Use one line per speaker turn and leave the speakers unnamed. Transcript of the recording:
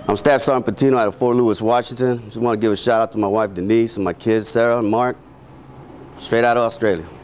I'm Staff Sergeant Patino out of Fort Lewis, Washington. Just want to give a shout out to my wife Denise and my kids Sarah and Mark, straight out of Australia.